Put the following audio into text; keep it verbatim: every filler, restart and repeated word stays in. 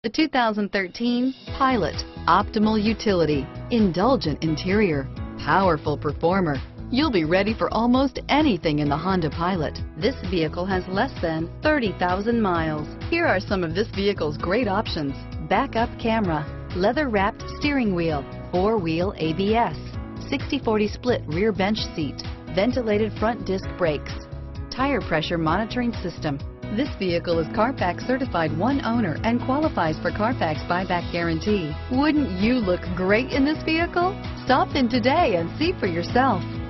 The two thousand thirteen Pilot. Optimal utility, indulgent interior, powerful performer. You'll be ready for almost anything in the Honda Pilot. This vehicle has less than thirty thousand miles. Here are some of this vehicle's great options: backup camera, leather-wrapped steering wheel, four-wheel A B S, sixty forty split rear bench seat, ventilated front disc brakes, tire pressure monitoring system. This vehicle is Carfax certified one owner and qualifies for Carfax buyback guarantee. Wouldn't you look great in this vehicle? Stop in today and see for yourself.